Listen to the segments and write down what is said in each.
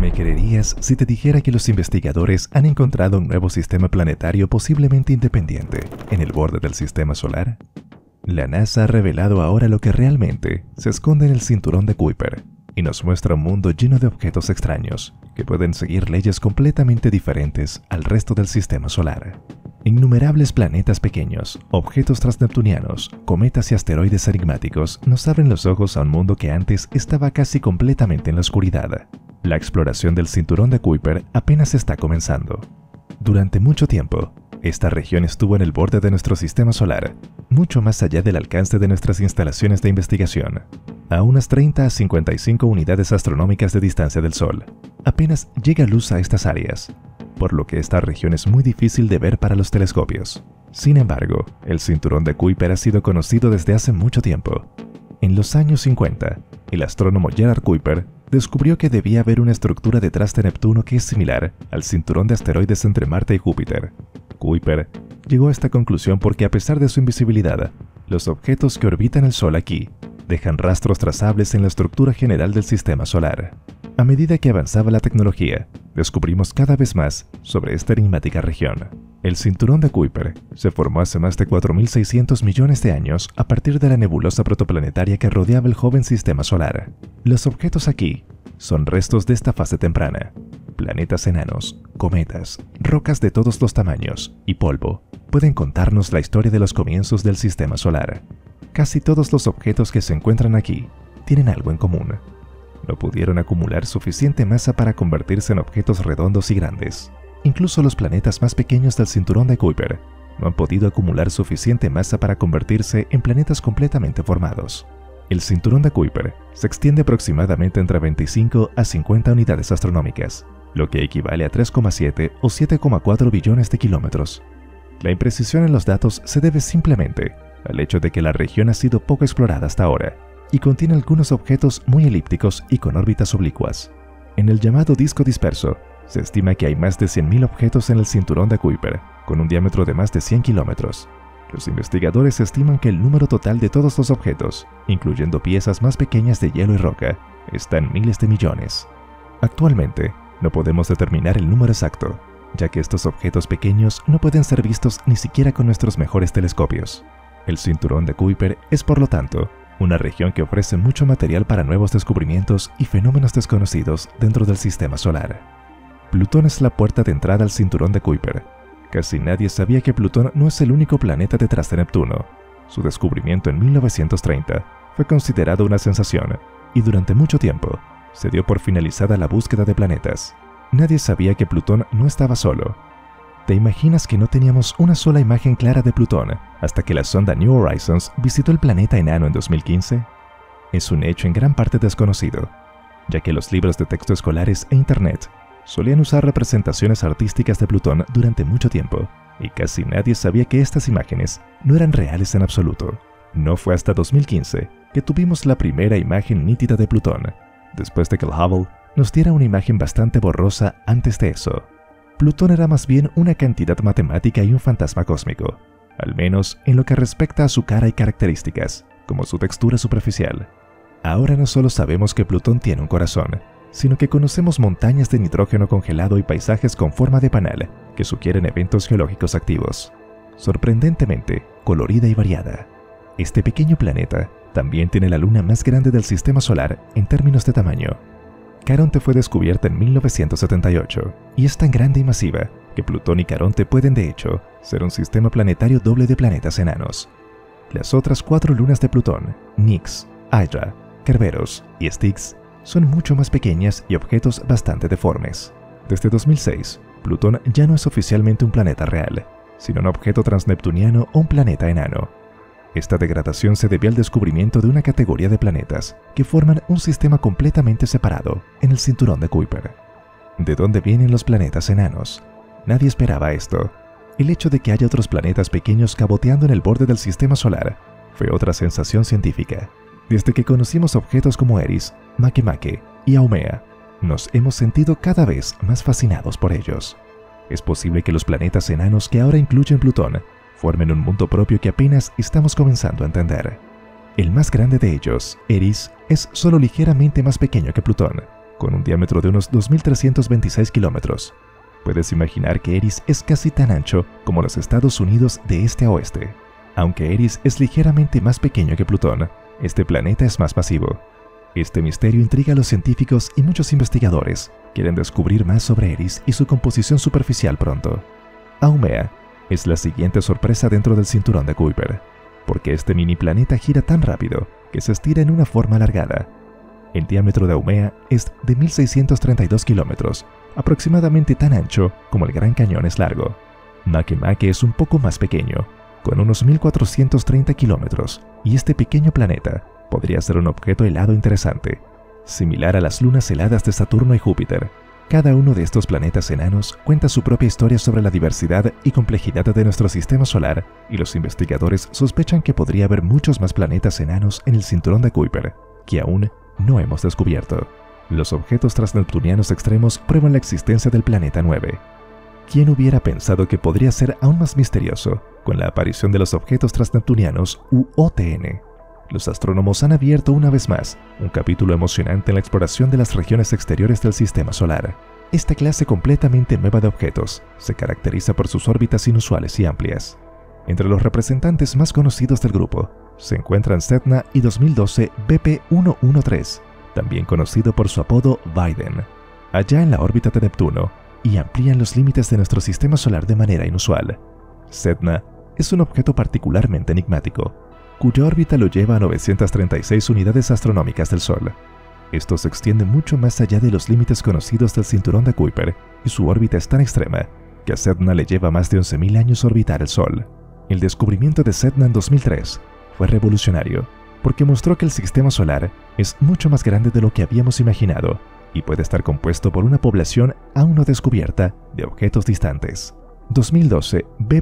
¿Me creerías si te dijera que los investigadores han encontrado un nuevo sistema planetario posiblemente independiente en el borde del sistema solar? La NASA ha revelado ahora lo que realmente se esconde en el cinturón de Kuiper y nos muestra un mundo lleno de objetos extraños que pueden seguir leyes completamente diferentes al resto del sistema solar. Innumerables planetas pequeños, objetos transneptunianos, cometas y asteroides enigmáticos nos abren los ojos a un mundo que antes estaba casi completamente en la oscuridad. La exploración del cinturón de Kuiper apenas está comenzando. Durante mucho tiempo, esta región estuvo en el borde de nuestro sistema solar, mucho más allá del alcance de nuestras instalaciones de investigación, a unas 30 a 55 unidades astronómicas de distancia del Sol. Apenas llega luz a estas áreas, por lo que esta región es muy difícil de ver para los telescopios. Sin embargo, el cinturón de Kuiper ha sido conocido desde hace mucho tiempo. En los años 50, el astrónomo Gerard Kuiper descubrió que debía haber una estructura detrás de Neptuno que es similar al cinturón de asteroides entre Marte y Júpiter. Kuiper llegó a esta conclusión porque, a pesar de su invisibilidad, los objetos que orbitan el Sol aquí dejan rastros trazables en la estructura general del sistema solar. A medida que avanzaba la tecnología, descubrimos cada vez más sobre esta enigmática región. El cinturón de Kuiper se formó hace más de 4.600 millones de años a partir de la nebulosa protoplanetaria que rodeaba el joven sistema solar. Los objetos aquí son restos de esta fase temprana. Planetas enanos, cometas, rocas de todos los tamaños y polvo pueden contarnos la historia de los comienzos del sistema solar. Casi todos los objetos que se encuentran aquí tienen algo en común. No pudieron acumular suficiente masa para convertirse en objetos redondos y grandes. Incluso los planetas más pequeños del cinturón de Kuiper no han podido acumular suficiente masa para convertirse en planetas completamente formados. El cinturón de Kuiper se extiende aproximadamente entre 25 a 50 unidades astronómicas, lo que equivale a 3,7 o 7,4 billones de kilómetros. La imprecisión en los datos se debe simplemente al hecho de que la región ha sido poco explorada hasta ahora y contiene algunos objetos muy elípticos y con órbitas oblicuas. En el llamado disco disperso, se estima que hay más de 100.000 objetos en el cinturón de Kuiper, con un diámetro de más de 100 kilómetros. Los investigadores estiman que el número total de todos los objetos, incluyendo piezas más pequeñas de hielo y roca, está en miles de millones. Actualmente, no podemos determinar el número exacto, ya que estos objetos pequeños no pueden ser vistos ni siquiera con nuestros mejores telescopios. El cinturón de Kuiper es, por lo tanto, una región que ofrece mucho material para nuevos descubrimientos y fenómenos desconocidos dentro del sistema solar. Plutón es la puerta de entrada al cinturón de Kuiper. Casi nadie sabía que Plutón no es el único planeta detrás de Neptuno. Su descubrimiento en 1930 fue considerado una sensación y durante mucho tiempo se dio por finalizada la búsqueda de planetas. Nadie sabía que Plutón no estaba solo. ¿Te imaginas que no teníamos una sola imagen clara de Plutón hasta que la sonda New Horizons visitó el planeta enano en 2015? Es un hecho en gran parte desconocido, ya que los libros de texto escolares e Internet solían usar representaciones artísticas de Plutón durante mucho tiempo, y casi nadie sabía que estas imágenes no eran reales en absoluto. No fue hasta 2015 que tuvimos la primera imagen nítida de Plutón, después de que el Hubble nos diera una imagen bastante borrosa antes de eso. Plutón era más bien una cantidad matemática y un fantasma cósmico, al menos en lo que respecta a su cara y características, como su textura superficial. Ahora no solo sabemos que Plutón tiene un corazón, sino que conocemos montañas de nitrógeno congelado y paisajes con forma de panal que sugieren eventos geológicos activos. Sorprendentemente colorida y variada. Este pequeño planeta también tiene la luna más grande del sistema solar en términos de tamaño. Caronte fue descubierta en 1978 y es tan grande y masiva que Plutón y Caronte pueden de hecho ser un sistema planetario doble de planetas enanos. Las otras 4 lunas de Plutón, Nix, Hydra, Kerberos y Styx, son mucho más pequeñas y objetos bastante deformes. Desde 2006, Plutón ya no es oficialmente un planeta real, sino un objeto transneptuniano o un planeta enano. Esta degradación se debió al descubrimiento de una categoría de planetas que forman un sistema completamente separado en el cinturón de Kuiper. ¿De dónde vienen los planetas enanos? Nadie esperaba esto. El hecho de que haya otros planetas pequeños caboteando en el borde del sistema solar fue otra sensación científica. Desde que conocimos objetos como Eris, Makemake y Haumea, nos hemos sentido cada vez más fascinados por ellos. Es posible que los planetas enanos que ahora incluyen Plutón formen un mundo propio que apenas estamos comenzando a entender. El más grande de ellos, Eris, es solo ligeramente más pequeño que Plutón, con un diámetro de unos 2.326 kilómetros. Puedes imaginar que Eris es casi tan ancho como los Estados Unidos de este a oeste. Aunque Eris es ligeramente más pequeño que Plutón, este planeta es más masivo. Este misterio intriga a los científicos y muchos investigadores quieren descubrir más sobre Eris y su composición superficial pronto. Haumea es la siguiente sorpresa dentro del cinturón de Kuiper, porque este mini planeta gira tan rápido que se estira en una forma alargada. El diámetro de Haumea es de 1.632 kilómetros, aproximadamente tan ancho como el Gran Cañón es largo. Makemake es un poco más pequeño, con unos 1.430 kilómetros, y este pequeño planeta podría ser un objeto helado interesante, similar a las lunas heladas de Saturno y Júpiter. Cada uno de estos planetas enanos cuenta su propia historia sobre la diversidad y complejidad de nuestro sistema solar, y los investigadores sospechan que podría haber muchos más planetas enanos en el cinturón de Kuiper, que aún no hemos descubierto. Los objetos transneptunianos extremos prueban la existencia del planeta 9. ¿Quién hubiera pensado que podría ser aún más misterioso con la aparición de los objetos transneptunianos u OTN? Los astrónomos han abierto una vez más un capítulo emocionante en la exploración de las regiones exteriores del sistema solar. Esta clase completamente nueva de objetos se caracteriza por sus órbitas inusuales y amplias. Entre los representantes más conocidos del grupo se encuentran Sedna y 2012 BP113, también conocido por su apodo Biden, allá en la órbita de Neptuno, y amplían los límites de nuestro sistema solar de manera inusual. Sedna es un objeto particularmente enigmático, cuya órbita lo lleva a 936 unidades astronómicas del Sol. Esto se extiende mucho más allá de los límites conocidos del cinturón de Kuiper, y su órbita es tan extrema que a Sedna le lleva más de 11.000 años orbitar el Sol. El descubrimiento de Sedna en 2003 fue revolucionario, porque mostró que el sistema solar es mucho más grande de lo que habíamos imaginado, y puede estar compuesto por una población aún no descubierta de objetos distantes. 2012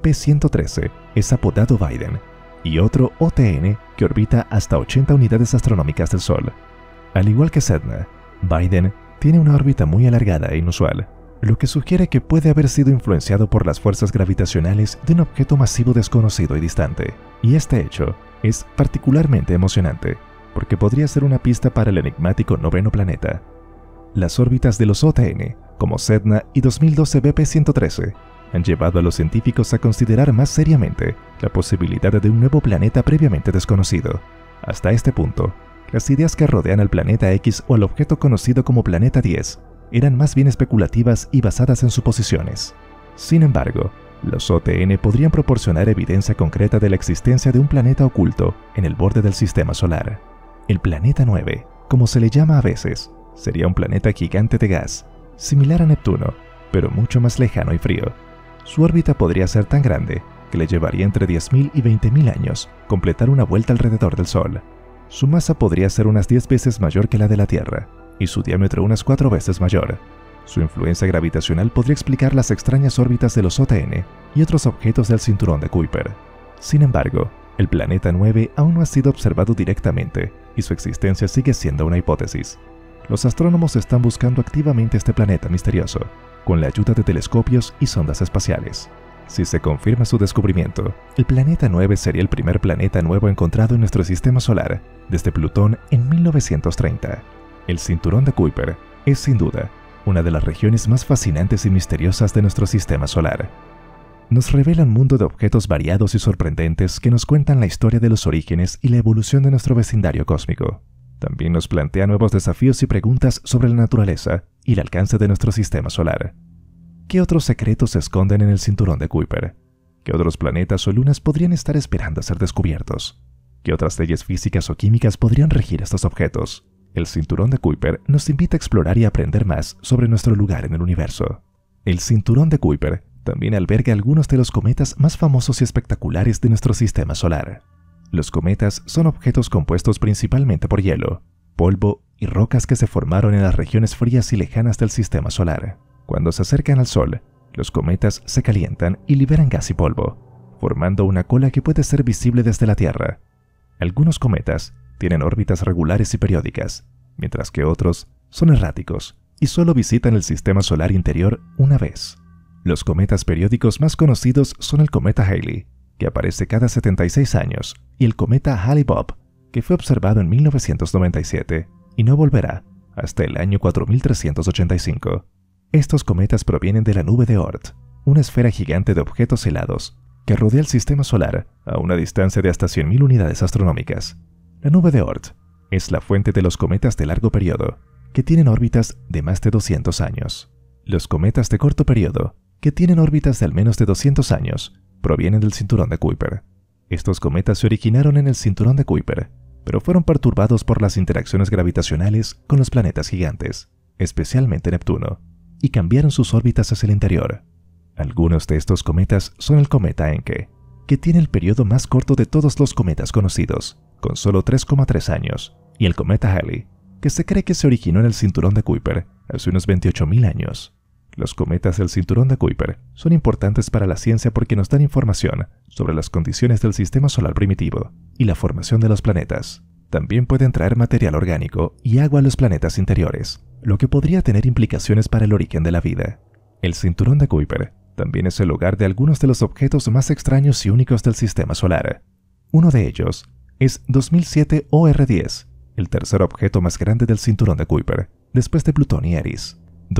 BP113 es apodado Biden, y otro OTN que orbita hasta 80 unidades astronómicas del Sol. Al igual que Sedna, Biden tiene una órbita muy alargada e inusual, lo que sugiere que puede haber sido influenciado por las fuerzas gravitacionales de un objeto masivo desconocido y distante. Y este hecho es particularmente emocionante, porque podría ser una pista para el enigmático noveno planeta. Las órbitas de los OTN, como Sedna y 2012 BP113, han llevado a los científicos a considerar más seriamente la posibilidad de un nuevo planeta previamente desconocido. Hasta este punto, las ideas que rodean al planeta X o al objeto conocido como Planeta 10 eran más bien especulativas y basadas en suposiciones. Sin embargo, los OTN podrían proporcionar evidencia concreta de la existencia de un planeta oculto en el borde del sistema solar. El Planeta 9, como se le llama a veces, sería un planeta gigante de gas, similar a Neptuno, pero mucho más lejano y frío. Su órbita podría ser tan grande que le llevaría entre 10.000 y 20.000 años completar una vuelta alrededor del Sol. Su masa podría ser unas 10 veces mayor que la de la Tierra, y su diámetro unas 4 veces mayor. Su influencia gravitacional podría explicar las extrañas órbitas de los OTN y otros objetos del cinturón de Kuiper. Sin embargo, el planeta 9 aún no ha sido observado directamente, y su existencia sigue siendo una hipótesis. Los astrónomos están buscando activamente este planeta misterioso, con la ayuda de telescopios y sondas espaciales. Si se confirma su descubrimiento, el planeta 9 sería el primer planeta nuevo encontrado en nuestro sistema solar desde Plutón en 1930. El cinturón de Kuiper es, sin duda, una de las regiones más fascinantes y misteriosas de nuestro sistema solar. Nos revela un mundo de objetos variados y sorprendentes que nos cuentan la historia de los orígenes y la evolución de nuestro vecindario cósmico. También nos plantea nuevos desafíos y preguntas sobre la naturaleza y el alcance de nuestro sistema solar. ¿Qué otros secretos se esconden en el cinturón de Kuiper? ¿Qué otros planetas o lunas podrían estar esperando a ser descubiertos? ¿Qué otras leyes físicas o químicas podrían regir estos objetos? El cinturón de Kuiper nos invita a explorar y aprender más sobre nuestro lugar en el universo. El cinturón de Kuiper también alberga algunos de los cometas más famosos y espectaculares de nuestro sistema solar. Los cometas son objetos compuestos principalmente por hielo, polvo y rocas que se formaron en las regiones frías y lejanas del sistema solar. Cuando se acercan al Sol, los cometas se calientan y liberan gas y polvo, formando una cola que puede ser visible desde la Tierra. Algunos cometas tienen órbitas regulares y periódicas, mientras que otros son erráticos y solo visitan el sistema solar interior una vez. Los cometas periódicos más conocidos son el cometa Halley, que aparece cada 76 años, y el cometa Halley-Bopp, que fue observado en 1997 y no volverá hasta el año 4385. Estos cometas provienen de la nube de Oort, una esfera gigante de objetos helados que rodea el sistema solar a una distancia de hasta 100.000 unidades astronómicas. La nube de Oort es la fuente de los cometas de largo periodo, que tienen órbitas de más de 200 años. Los cometas de corto periodo, que tienen órbitas de al menos de 200 años, provienen del cinturón de Kuiper. Estos cometas se originaron en el cinturón de Kuiper, pero fueron perturbados por las interacciones gravitacionales con los planetas gigantes, especialmente Neptuno, y cambiaron sus órbitas hacia el interior. Algunos de estos cometas son el cometa Encke, que tiene el periodo más corto de todos los cometas conocidos, con solo 3,3 años, y el cometa Halley, que se cree que se originó en el cinturón de Kuiper hace unos 28.000 años. Los cometas del cinturón de Kuiper son importantes para la ciencia porque nos dan información sobre las condiciones del sistema solar primitivo y la formación de los planetas. También pueden traer material orgánico y agua a los planetas interiores, lo que podría tener implicaciones para el origen de la vida. El cinturón de Kuiper también es el hogar de algunos de los objetos más extraños y únicos del sistema solar. Uno de ellos es 2007 OR10, el tercer objeto más grande del cinturón de Kuiper, después de Plutón y Eris.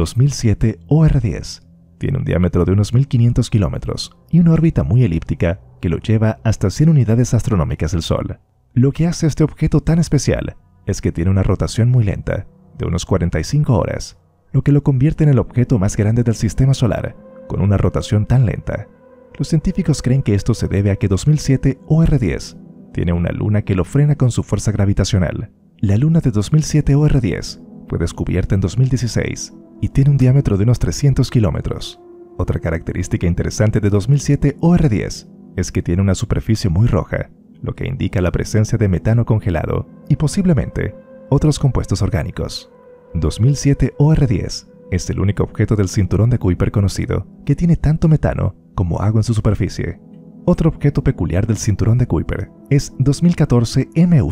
2007 OR10 tiene un diámetro de unos 1.500 kilómetros y una órbita muy elíptica que lo lleva hasta 100 unidades astronómicas del Sol. Lo que hace a este objeto tan especial es que tiene una rotación muy lenta, de unos 45 horas, lo que lo convierte en el objeto más grande del sistema solar, con una rotación tan lenta. Los científicos creen que esto se debe a que 2007 OR10 tiene una luna que lo frena con su fuerza gravitacional. La luna de 2007 OR10 fue descubierta en 2016 y tiene un diámetro de unos 300 kilómetros. Otra característica interesante de 2007 OR10 es que tiene una superficie muy roja, lo que indica la presencia de metano congelado y posiblemente otros compuestos orgánicos. 2007 OR10 es el único objeto del cinturón de Kuiper conocido que tiene tanto metano como agua en su superficie. Otro objeto peculiar del cinturón de Kuiper es 2014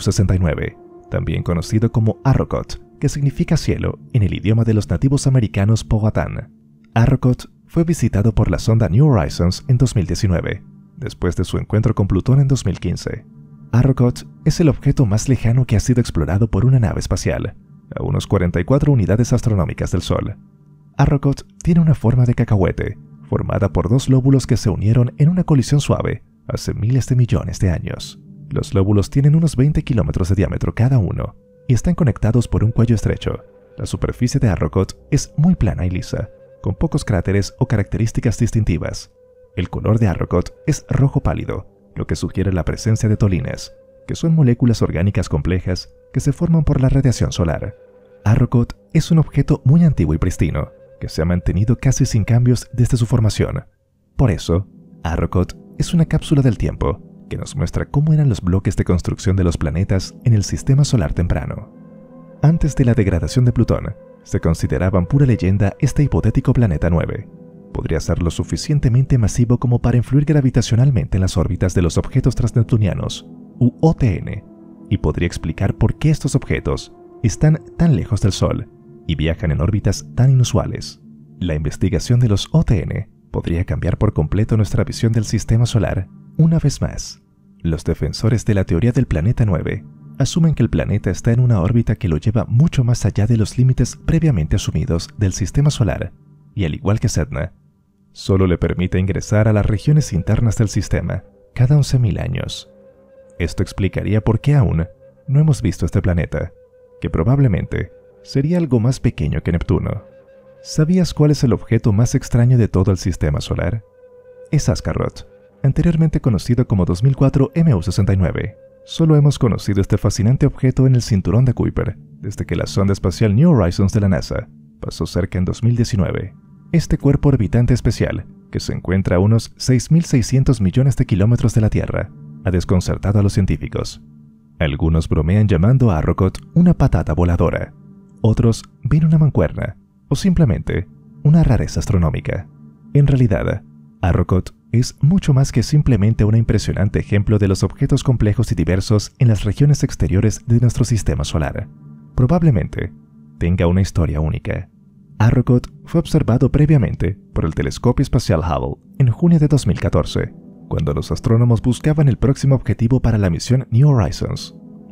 MU69, también conocido como Arrokoth, que significa cielo en el idioma de los nativos americanos Powhatan. Arrokoth fue visitado por la sonda New Horizons en 2019, después de su encuentro con Plutón en 2015. Arrokoth es el objeto más lejano que ha sido explorado por una nave espacial, a unos 44 unidades astronómicas del Sol. Arrokoth tiene una forma de cacahuete, formada por dos lóbulos que se unieron en una colisión suave hace miles de millones de años. Los lóbulos tienen unos 20 kilómetros de diámetro cada uno y están conectados por un cuello estrecho. La superficie de Arrokoth es muy plana y lisa, con pocos cráteres o características distintivas. El color de Arrokoth es rojo pálido, lo que sugiere la presencia de tolines, que son moléculas orgánicas complejas que se forman por la radiación solar. Arrokoth es un objeto muy antiguo y pristino, que se ha mantenido casi sin cambios desde su formación. Por eso, Arrokoth es una cápsula del tiempo que nos muestra cómo eran los bloques de construcción de los planetas en el sistema solar temprano. Antes de la degradación de Plutón, se consideraban pura leyenda este hipotético planeta 9. Podría ser lo suficientemente masivo como para influir gravitacionalmente en las órbitas de los objetos transneptunianos, u OTN, y podría explicar por qué estos objetos están tan lejos del Sol y viajan en órbitas tan inusuales. La investigación de los OTN podría cambiar por completo nuestra visión del sistema solar. Una vez más, los defensores de la teoría del planeta 9 asumen que el planeta está en una órbita que lo lleva mucho más allá de los límites previamente asumidos del sistema solar, y al igual que Sedna, solo le permite ingresar a las regiones internas del sistema cada 11.000 años. Esto explicaría por qué aún no hemos visto este planeta, que probablemente sería algo más pequeño que Neptuno. ¿Sabías cuál es el objeto más extraño de todo el sistema solar? Es Azcaroth, anteriormente conocido como 2004 MU69. Solo hemos conocido este fascinante objeto en el cinturón de Kuiper desde que la sonda espacial New Horizons de la NASA pasó cerca en 2019. Este cuerpo orbitante especial, que se encuentra a unos 6.600 millones de kilómetros de la Tierra, ha desconcertado a los científicos. Algunos bromean llamando a Arrokoth una patata voladora. Otros ven una mancuerna o simplemente una rareza astronómica. En realidad, Arrokoth es mucho más que simplemente un impresionante ejemplo de los objetos complejos y diversos en las regiones exteriores de nuestro sistema solar. Probablemente tenga una historia única. Arrokoth fue observado previamente por el telescopio espacial Hubble en junio de 2014, cuando los astrónomos buscaban el próximo objetivo para la misión New Horizons.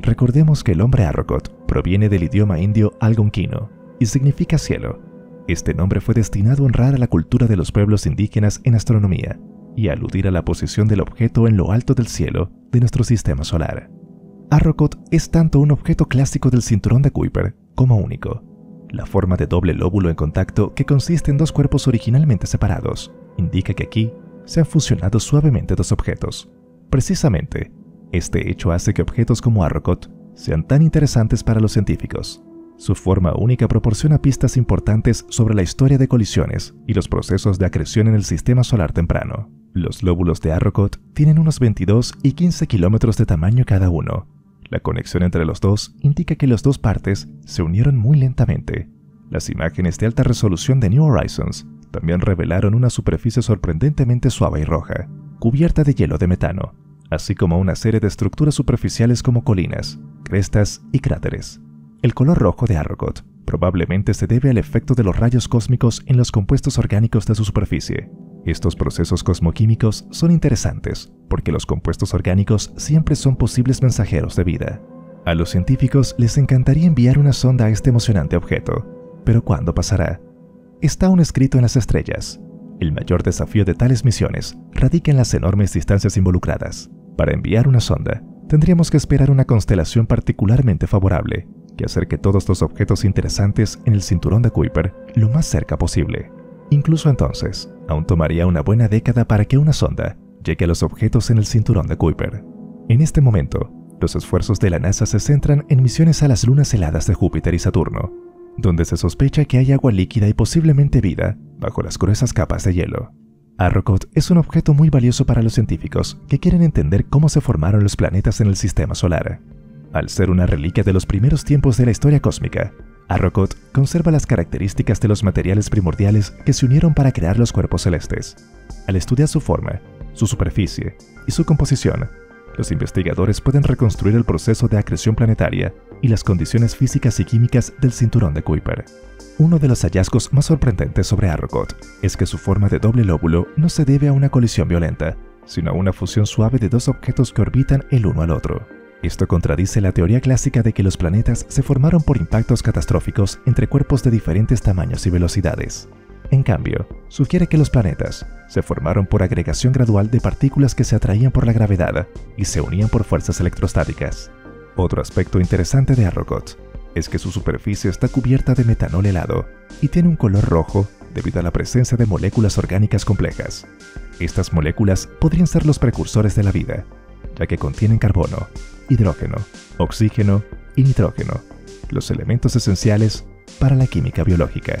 Recordemos que el nombre Arrokoth proviene del idioma indio algonquino y significa cielo. Este nombre fue destinado a honrar a la cultura de los pueblos indígenas en astronomía y a aludir a la posición del objeto en lo alto del cielo de nuestro sistema solar. Arrokoth es tanto un objeto clásico del cinturón de Kuiper como único. La forma de doble lóbulo en contacto, que consiste en dos cuerpos originalmente separados, indica que aquí se han fusionado suavemente dos objetos. Precisamente, este hecho hace que objetos como Arrokoth sean tan interesantes para los científicos. Su forma única proporciona pistas importantes sobre la historia de colisiones y los procesos de acreción en el sistema solar temprano. Los lóbulos de Arrokoth tienen unos 22 y 15 kilómetros de tamaño cada uno. La conexión entre los dos indica que las dos partes se unieron muy lentamente. Las imágenes de alta resolución de New Horizons también revelaron una superficie sorprendentemente suave y roja, cubierta de hielo de metano, así como una serie de estructuras superficiales como colinas, crestas y cráteres. El color rojo de Arrokoth probablemente se debe al efecto de los rayos cósmicos en los compuestos orgánicos de su superficie. Estos procesos cosmoquímicos son interesantes porque los compuestos orgánicos siempre son posibles mensajeros de vida. A los científicos les encantaría enviar una sonda a este emocionante objeto, pero ¿cuándo pasará? Está aún escrito en las estrellas. El mayor desafío de tales misiones radica en las enormes distancias involucradas. Para enviar una sonda, tendríamos que esperar una constelación particularmente favorable que acerque todos los objetos interesantes en el cinturón de Kuiper lo más cerca posible. Incluso entonces, aún tomaría una buena década para que una sonda llegue a los objetos en el cinturón de Kuiper. En este momento, los esfuerzos de la NASA se centran en misiones a las lunas heladas de Júpiter y Saturno, donde se sospecha que hay agua líquida y posiblemente vida bajo las gruesas capas de hielo. Arrokoth es un objeto muy valioso para los científicos que quieren entender cómo se formaron los planetas en el sistema solar. Al ser una reliquia de los primeros tiempos de la historia cósmica, Arrokoth conserva las características de los materiales primordiales que se unieron para crear los cuerpos celestes. Al estudiar su forma, su superficie y su composición, los investigadores pueden reconstruir el proceso de acreción planetaria y las condiciones físicas y químicas del cinturón de Kuiper. Uno de los hallazgos más sorprendentes sobre Arrokoth es que su forma de doble lóbulo no se debe a una colisión violenta, sino a una fusión suave de dos objetos que orbitan el uno al otro. Esto contradice la teoría clásica de que los planetas se formaron por impactos catastróficos entre cuerpos de diferentes tamaños y velocidades. En cambio, sugiere que los planetas se formaron por agregación gradual de partículas que se atraían por la gravedad y se unían por fuerzas electrostáticas. Otro aspecto interesante de Arrokoth es que su superficie está cubierta de metanol helado y tiene un color rojo debido a la presencia de moléculas orgánicas complejas. Estas moléculas podrían ser los precursores de la vida, ya que contienen carbono, hidrógeno, oxígeno y nitrógeno, los elementos esenciales para la química biológica.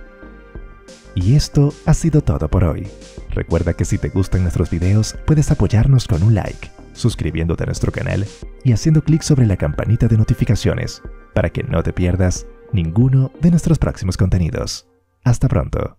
Y esto ha sido todo por hoy. Recuerda que si te gustan nuestros videos, puedes apoyarnos con un like, suscribiéndote a nuestro canal y haciendo clic sobre la campanita de notificaciones para que no te pierdas ninguno de nuestros próximos contenidos. Hasta pronto.